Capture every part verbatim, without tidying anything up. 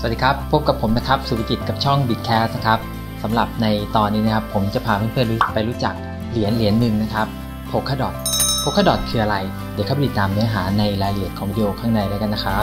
วัสดีครับพบกับผมนะครับสุวิกิตกับช่อง Bitcast นะครับสำหรับในตอนนี้นะครับผมจะพาเพื่อนๆไปรู้จักเหรียญเหรียญหนึ่งนะครับ Polkadot Polkadot คืออะไรเดี๋ยวเข้าไปติดตามเนื้อหาในรายละเอียดของวิดีโอข้างในแล้วกันนะครับ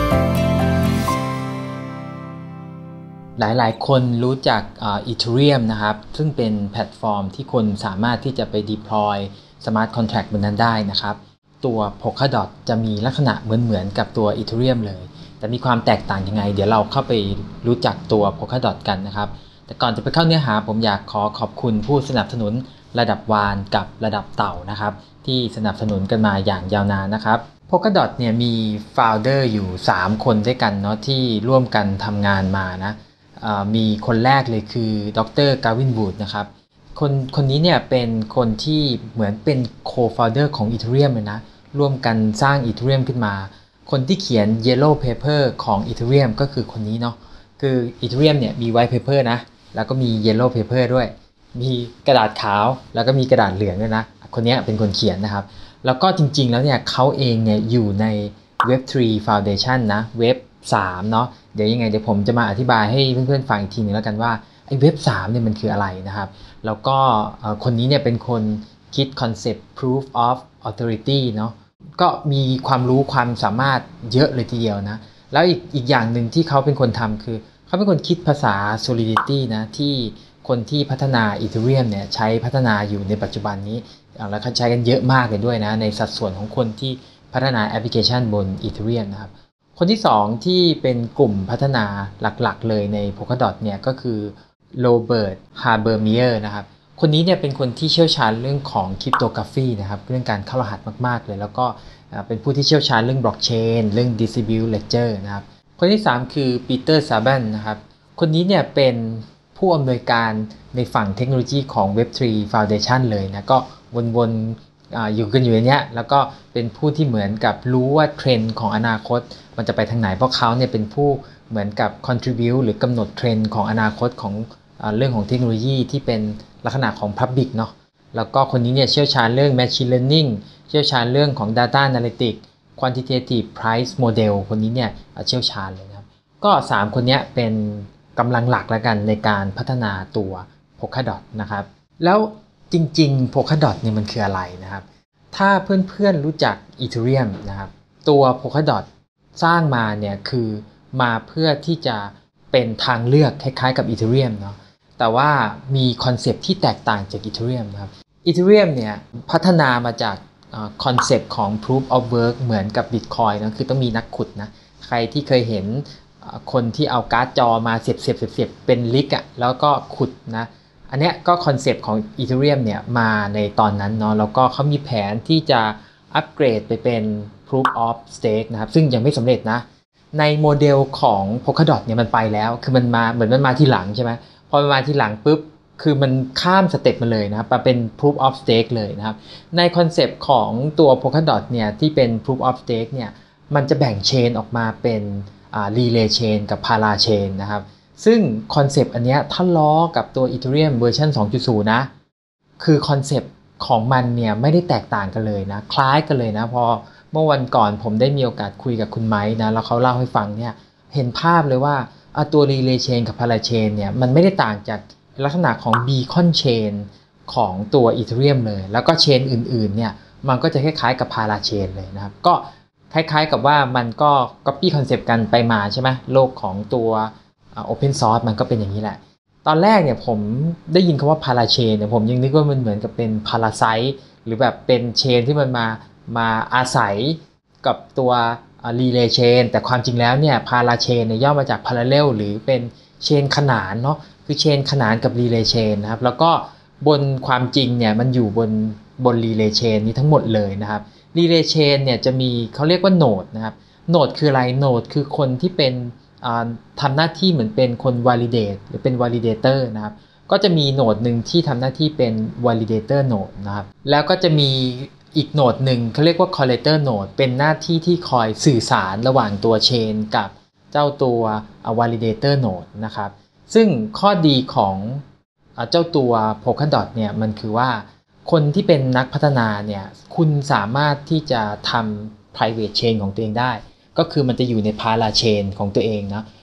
หลายๆคนรู้จัก Ethereum นะครับซึ่งเป็นแพลตฟอร์มที่คนสามารถที่จะไป deploy smart contract บนนั้นได้นะครับตัว Polkadot จะมีลักษณะเหมือนๆกับตัว Ethereum เลยแต่มีความแตกต่างยังไงเดี๋ยวเราเข้าไปรู้จักตัว Polkadot กันนะครับแต่ก่อนจะไปเข้าเนื้อหาผมอยากขอขอบคุณผู้สนับสนุนระดับวานกับระดับเต่านะครับที่สนับสนุนกันมาอย่างยาวนานนะครับ Polkadot เนี่ยมี founder อยู่สามคนด้วยกันเนาะที่ร่วมกันทำงานมานะมีคนแรกเลยคือดรกาวินวูดนะครับคนคนนี้เนี่ยเป็นคนที่เหมือนเป็น co-founder ของ Ethereum เลยนะร่วมกันสร้าง Ethereum ขึ้นมาคนที่เขียน Yellow Paper ของ Ethereum ก็คือคนนี้เนาะคือ Ethereum เนี่ยมี White Paper นะแล้วก็มี Yellow Paper ด้วยมีกระดาษขาวแล้วก็มีกระดาษเหลืองด้วยนะคนนี้เป็นคนเขียนนะครับแล้วก็จริงๆแล้วเนี่ยเขาเองเนี่ยอยู่ใน เว็บ ทรี Foundation นะเว็บสามเนาะเดี๋ยวยังไงเดี๋ยวผมจะมาอธิบายให้เพื่อนๆฟังอีกทีนึงแล้วกันว่าไอ้เว็บสามเนี่ยมันคืออะไรนะครับแล้วก็คนนี้เนี่ยเป็นคนคิดคอนเซ็ปต์ Proof of Authority เนาะก็มีความรู้ความสามารถเยอะเลยทีเดียวนะแล้วอีกอีกอย่างหนึ่งที่เขาเป็นคนทำคือเขาเป็นคนคิดภาษา Solidity นะที่คนที่พัฒนา Ethereum เนี่ยใช้พัฒนาอยู่ในปัจจุบันนี้แล้วเขาใช้กันเยอะมากเลยด้วยนะในสัดส่วนของคนที่พัฒนาแอปพลิเคชันบน Ethereum นะครับคนที่สองที่เป็นกลุ่มพัฒนาหลักๆเลยใน Polkadot เนี่ยก็คือโรเบิร์ต ฮาร์เบอร์เมียร์นะครับคนนี้เนี่ยเป็นคนที่เชี่ยวชาญเรื่องของคริปโตกราฟีนะครับเรื่องการเข้ารหัสมากๆเลยแล้วก็เป็นผู้ที่เชี่ยวชาญเรื่องบล็อกเชนเรื่อง Distributed Ledger นะครับคนที่สามคือปีเตอร์ ซาบันนะครับคนนี้เนี่ยเป็นผู้อำนวยการในฝั่งเทคโนโลยีของ เว็บ ทรี Foundation เลยนะก็วนๆ อ, อยู่กันอยู่ในนี้แล้วก็เป็นผู้ที่เหมือนกับรู้ว่าเทรนด์ของอนาคตมันจะไปทางไหนเพราะเขาเนี่ยเป็นผู้เหมือนกับ contribute หรือกำหนดเทรนด์ของอนาคตของเรื่องของเทคโนโลยีที่เป็นลักษณะของ Public เนาะแล้วก็คนนี้เนี่ยเชี่ยวชาญเรื่อง Machine Learning เชี่ยวชาญเรื่องของ Data Analytics Quantitative Price Model คนนี้เนี่ยเชี่ยวชาญเลยนะครับก็สามคนนี้เป็นกำลังหลักแล้วกันในการพัฒนาตัว Polkadot นะครับแล้วจริงๆ Polkadot เนี่ยมันคืออะไรนะครับถ้าเพื่อนๆรู้จัก Ethereum นะครับตัว Polkadot สร้างมาเนี่ยคือมาเพื่อที่จะเป็นทางเลือกคล้ายๆกับ Ethereum เนาะแต่ว่ามีคอนเซปต์ที่แตกต่างจาก Ethereum นะครับ Ethereum เนี่ยพัฒนามาจากคอนเซปต์ของ Proof of Work เหมือนกับ Bitcoin นะคือต้องมีนักขุดนะใครที่เคยเห็นคนที่เอาการ์ดจอมาเสียบเสียบเสียบเป็นลิกอะแล้วก็ขุดนะอันนี้ก็คอนเซปต์ของ Ethereum เนี่ยมาในตอนนั้นเนาะแล้วก็เขามีแผนที่จะอัปเกรดไปเป็น Proof of Stake นะครับซึ่งยังไม่สำเร็จนะในโมเดลของ Polkadot เนี่ยมันไปแล้วคือมันมาเหมือนมันมาที่หลังใช่ไหมพอมันมาที่หลังปุ๊บคือมันข้ามสเต็ปมาเลยนะครับมาเป็น Proof of Stake เลยนะครับในคอนเซปต์ของตัว Polkadot เนี่ยที่เป็น Proof of Stake เนี่ยมันจะแบ่งเชนออกมาเป็นอ่า Relay Chain กับ Para Chain นะครับซึ่งคอนเซปต์อันเนี้ยถ้าล้อกับตัว Ethereum เวอร์ชัน สองจุดศูนย์ นะคือคอนเซปต์ของมันเนี่ยไม่ได้แตกต่างกันเลยนะคล้ายกันเลยนะพอเมื่อวันก่อนผมได้มีโอกาสคุยกับคุณไม้นะแล้วเขาเล่าให้ฟังเนี่ยเห็นภาพเลยว่าตัว Relay Chain กับ Para Chain เนี่ยมันไม่ได้ต่างจากลักษณะของ Beacon Chain ของตัว Ethereum เลยแล้วก็เชนอื่นๆเนี่ยมันก็จะคล้ายๆกับ Para Chain เลยนะครับก็คล้ายๆกับว่ามันก็ copy concept กันไปมาใช่ไหมโลกของตัว Open Source มันก็เป็นอย่างนี้แหละตอนแรกเนี่ยผมได้ยินคำว่า Para Chain เนี่ยผมยังนึกว่ามันเหมือนกับเป็น Parasite หรือแบบเป็นเชนที่มันมามาอาศัยกับตัว Relay Chain แต่ความจริงแล้วเนี่ย Para Chain เนี่ยย่อมาจาก Parallel หรือเป็นเชนขนานเนาะคือเชนขนานกับ Relay Chain นะครับแล้วก็บนความจริงเนี่ยมันอยู่บนบน Relay Chain นี้ทั้งหมดเลยนะครับ Relay Chain เนี่ยจะมีเขาเรียกว่าโนดนะครับโนดคืออะไรโนดคือคนที่เป็นทำหน้าที่เหมือนเป็นคน validate หรือเป็น validator นะครับก็จะมีโนดหนึ่งที่ทำหน้าที่เป็น validator node นะครับแล้วก็จะมีอีกโนดหนึ่งเขาเรียกว่า collector node เป็นหน้าที่ที่คอยสื่อสารระหว่างตัวเชนกับเจ้าตัว validator node นะครับซึ่งข้อดีของเจ้าตัว Polkadot เนี่ยมันคือว่าคนที่เป็นนักพัฒนาเนี่ยคุณสามารถที่จะทำ private chain ของตัวเองได้ก็คือมันจะอยู่ใน Para Chain ของตัวเองนะ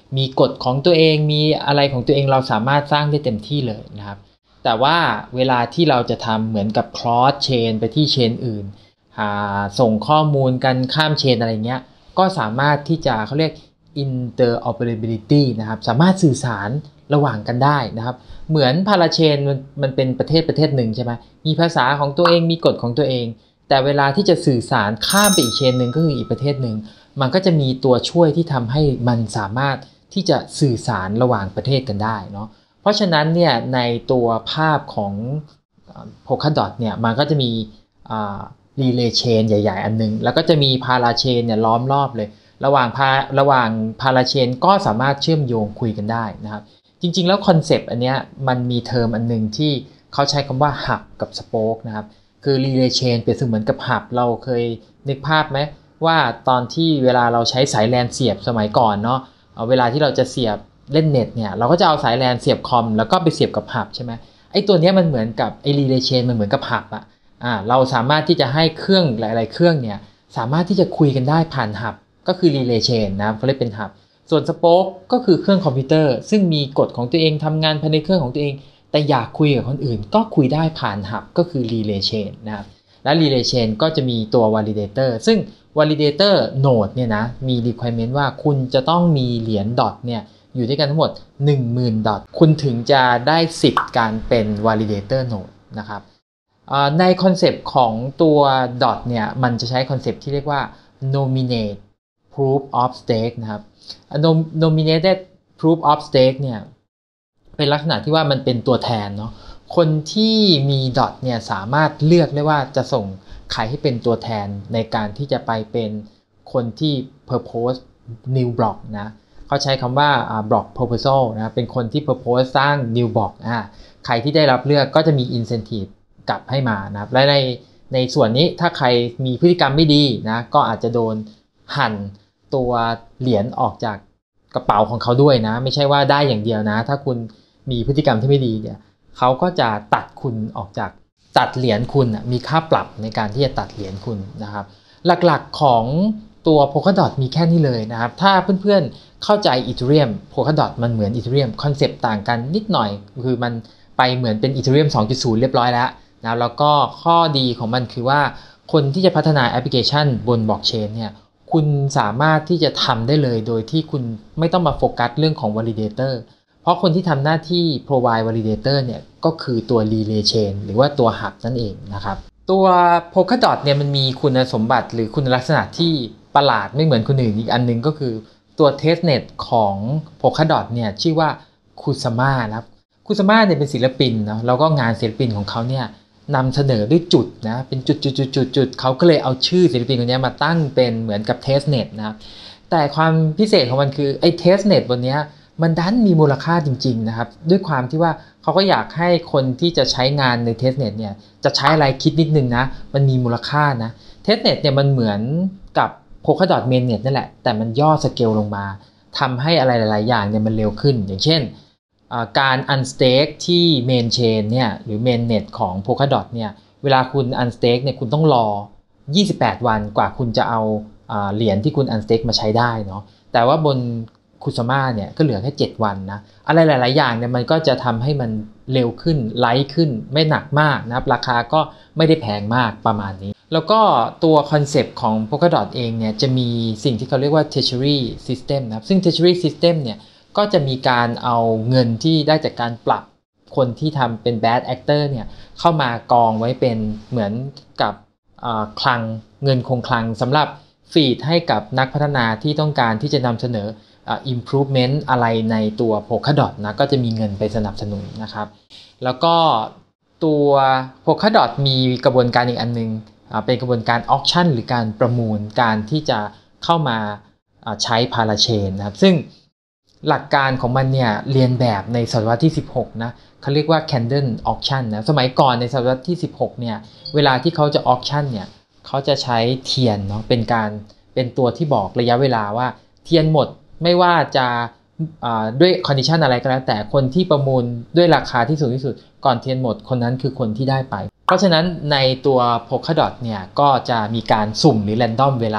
มีกฎของตัวเองมีอะไรของตัวเองเราสามารถสร้างได้เต็มที่เลยนะครับแต่ว่าเวลาที่เราจะทำเหมือนกับ cross chain ไปที่เชนอื่นส่งข้อมูลกันข้ามเชนอะไรเงี้ยก็สามารถที่จะเขาเรียก interoperability นะครับสามารถสื่อสารระหว่างกันได้นะครับเหมือนพาราเชนมันมันเป็นประเทศประเทศหนึ่งใช่ไหมมีภาษาของตัวเองมีกฎของตัวเองแต่เวลาที่จะสื่อสารข้ามไปอีกเชนหนึ่งก็คืออีกประเทศหนึ่งมันก็จะมีตัวช่วยที่ทำให้มันสามารถที่จะสื่อสารระหว่างประเทศกันได้เนาะเพราะฉะนั้นเนี่ยในตัวภาพของ Polkadot เนี่ยมันก็จะมีrelay chain ใหญ่ๆอันนึงแล้วก็จะมี parachain เนี่ยล้อมรอบเลยระหว่างพาระหว่าง parachain ก็สามารถเชื่อมโยงคุยกันได้นะครับจริงๆแล้วคอนเซปต์อันเนี้ยมันมีเทอมอันนึงที่เขาใช้คำว่า hub กับ spoke นะครับคือ relay chain เปรียบเสมือนกับ hub เราเคยนึกภาพไหมว่าตอนที่เวลาเราใช้สายแลนเสียบสมัยก่อนเนาะเวลาที่เราจะเสียบเล่นเน็ตเนี่ยเราก็จะเอาสายแลนเสียบคอมแล้วก็ไปเสียบกับหับใช่ไหมไอ้ตัวนี้มันเหมือนกับไอ้ relay chain มันเหมือนกับหับอ่ะอ่าเราสามารถที่จะให้เครื่องหลายๆเครื่องเนี่ยสามารถที่จะคุยกันได้ผ่านหับก็คือ relay chain นะเขาเรียกเป็นหับส่วน spoke ก็คือเครื่องคอมพิวเตอร์ซึ่งมีกฎของตัวเองทำงานภายในเครื่องของตัวเองแต่อยากคุยกับคนอื่นก็คุยได้ผ่านหับก็คือ relay chain นะครับและ relay chain ก็จะมีตัว validator ซึ่ง validator node เนี่ยนะมี requirement ว่าคุณจะต้องมีเหรียญดอทเนี่ยอยู่ด้วยกันทั้งหมด หนึ่งหมื่น ดอทคุณถึงจะได้สิทธิ์การเป็น validator node นะครับในคอนเซปต์ของตัว dot เนี่ยมันจะใช้คอนเซปต์ที่เรียกว่า nominate proof of stake นะครับ nominated proof of stake เนี่ยเป็นลักษณะที่ว่ามันเป็นตัวแทนเนาะคนที่มี dot เนี่ยสามารถเลือกได้ว่าจะส่งใครให้เป็นตัวแทนในการที่จะไปเป็นคนที่ propose new block นะเขาใช้คำว่า block proposal นะเป็นคนที่ propose สร้าง new block อ่าใครที่ได้รับเลือกก็จะมี incentive กลับให้มานะครับและในในส่วนนี้ถ้าใครมีพฤติกรรมไม่ดีนะก็อาจจะโดนหั่นตัวเหรียญออกจากกระเป๋าของเขาด้วยนะไม่ใช่ว่าได้อย่างเดียวนะถ้าคุณมีพฤติกรรมที่ไม่ดีเนี่ยเขาก็จะตัดคุณออกจากตัดเหรียญคุณมีค่าปรับในการที่จะตัดเหรียญคุณนะครับหลักๆของตัว Polkadot มีแค่นี้เลยนะครับถ้าเพื่อนๆเข้าใจ Ethereum Polkadot มันเหมือน Ethereum คอนเซปต์ต่างกันนิดหน่อยคือมันไปเหมือนเป็น Ethereum สองจุดศูนย์ เรียบร้อยแล้วนะแล้วก็ข้อดีของมันคือว่าคนที่จะพัฒนาแอปพลิเคชันบนบล็อกเชนเนี่ยคุณสามารถที่จะทำได้เลยโดยที่คุณไม่ต้องมาโฟกัสเรื่องของ validator เพราะคนที่ทำหน้าที่ provide validator เนี่ยก็คือตัว relay chain หรือว่าตัว hub นั่นเองนะครับตัว Polkadot เนี่ยมันมีคุณสมบัติหรือคุณลักษณะที่ประหลาดไม่เหมือนคนอื่นอีกอันนึงก็คือตัว testnet ของ Polkadot เนี่ยชื่อว่า Kusama นะครับ Kusama เนี่ยเป็นศิลปินเนาะแล้วก็งานศิลปินของเขาเนี่ยนำเสนอด้วยจุดนะเป็นจุดจุดจุดจุดจุดเขาก็เลยเอาชื่อศิลปินคนนี้มาตั้งเป็นเหมือนกับ testnet นะครับแต่ความพิเศษของมันคือไอ้ testnet บนนี้มันดันมีมูลค่าจริงๆนะครับด้วยความที่ว่าเขาก็อยากให้คนที่จะใช้งานใน testnet เนี่ยจะใช้อะไรคิดนิดนึงนะมันมีมูลค่านะ testnet เนี่ยมันเหมือนกับ Polkadot mainnet นั่นแหละแต่มันย่อสเกลลงมาทำให้อะไรหลายๆอย่างเนี่ยมันเร็วขึ้นอย่างเช่นการ unstake ที่ main chain เนี่ยหรือ mainnet ของ Polkadot เนี่ยเวลาคุณ unstake เนี่ยคุณต้องรอยี่สิบแปดวันกว่าคุณจะเอาเหรียญที่คุณ unstake มาใช้ได้เนาะแต่ว่าบน Kusama เนี่ยก็เหลือแค่เจ็ดวันนะอะไรหลายๆอย่างเนี่ยมันก็จะทำให้มันเร็วขึ้นไลท์ขึ้นไม่หนักมากนะครับราคาก็ไม่ได้แพงมากประมาณนี้แล้วก็ตัวคอนเซปต์ของ Polkadot เองเนี่ยจะมีสิ่งที่เขาเรียกว่า Treasury System นะครับซึ่ง Treasury System เนี่ยก็จะมีการเอาเงินที่ได้จากการปรับคนที่ทำเป็น bad actor เนี่ยเข้ามากองไว้เป็นเหมือนกับคลังเงินคงคลังสำหรับฟีดให้กับนักพัฒนาที่ต้องการที่จะนำเสนอ improvement อะไรในตัว Polkadot นะก็จะมีเงินไปสนับสนุนนะครับแล้วก็ตัว Polkadot มีกระบวนการอีกอันนึงเป็นกระบวนการ auction หรือการประมูลการที่จะเข้ามาใช้ parachain นะครับซึ่งหลักการของมันเนี่ยเรียนแบบในศตวรรษที่สิบหกนะเขาเรียกว่า candle auction นะสมัยก่อนในศตวรรษที่สิบหกเนี่ยเวลาที่เขาจะ auction เนี่ยเขาจะใช้เทียนเนาะเป็นการเป็นตัวที่บอกระยะเวลาว่าเทียนหมดไม่ว่าจะด้วย condition อะไรก็แล้วแต่คนที่ประมูลด้วยราคาที่สูงที่สุดก่อนเทียนหมดคนนั้นคือคนที่ได้ไปเพราะฉะนั้นในตัว Polkadot เนี่ยก็จะมีการสุ่มหรือ random เวลา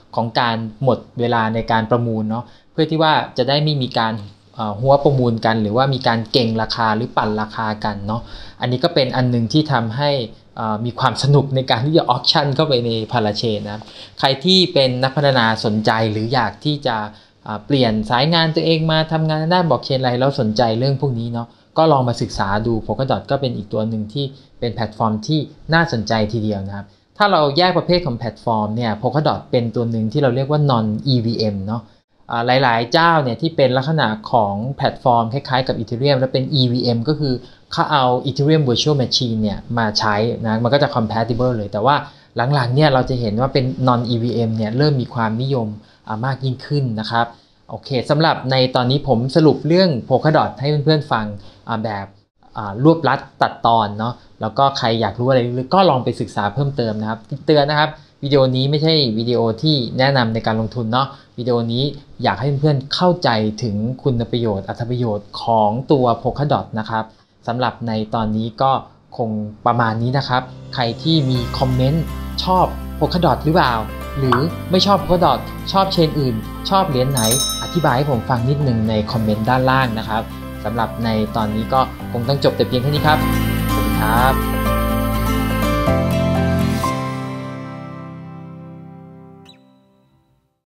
ของการหมดเวลาในการประมูลเนาะเพื่อที่ว่าจะได้ไม่มีการหัวประมูลกันหรือว่ามีการเก่งราคาหรือปั่นราคากันเนาะอันนี้ก็เป็นอันนึงที่ทำให้มีความสนุกในการที่จะออคชั่นเข้าไปในพาราเชนนะใครที่เป็นนักพัฒนาสนใจหรืออยากที่จะเปลี่ยนสายงานตัวเองมาทำงานด้านบล็อกเชนอะไรแล้วสนใจเรื่องพวกนี้เนาะก็ลองมาศึกษาดู Polkadot ก็เป็นอีกตัวหนึ่งที่เป็นแพลตฟอร์มที่น่าสนใจทีเดียวนะครับถ้าเราแยกประเภทของแพลตฟอร์มเนี่ย Polkadot เป็นตัวหนึ่งที่เราเรียกว่า non อี วี เอ็ม เนาะหลายๆเจ้าเนี่ยที่เป็นลักษณะของแพลตฟอร์มคล้ายๆกับ Ethereum แล้วเป็น อี วี เอ็ม ก็คือเขาเอา Ethereum Virtual Machine เนี่ยมาใช้นะมันก็จะ compatible เลยแต่ว่าหลังๆเนี่ยเราจะเห็นว่าเป็น non อี วี เอ็ม เนี่ยเริ่มมีความนิยมมากยิ่งขึ้นนะครับโอเคสำหรับในตอนนี้ผมสรุปเรื่อง Polkadot ให้เพื่อนๆฟังแบบรวบลัดตัดตอนเนาะแล้วก็ใครอยากรู้อะไรก็ลองไปศึกษาเพิ่มเติมนะครับเตือนนะครับวิดีโอนี้ไม่ใช่วิดีโอที่แนะนำในการลงทุนเนาะวิดีโอนี้อยากให้เพื่อนๆเข้าใจถึงคุณประโยชน์อรรถประโยชน์ของตัว Polkadot นะครับสำหรับในตอนนี้ก็คงประมาณนี้นะครับใครที่มีคอมเมนต์ชอบ Polkadot หรือเปล่าหรือไม่ชอบ Polkadot ชอบเชนอื่นชอบเหรียญไหนอธิบายให้ผมฟังนิดนึงในคอมเมนต์ด้านล่างนะครับสำหรับในตอนนี้ก็คงต้องจบแต่เพียงเท่านี้ครับสวัสดีครับ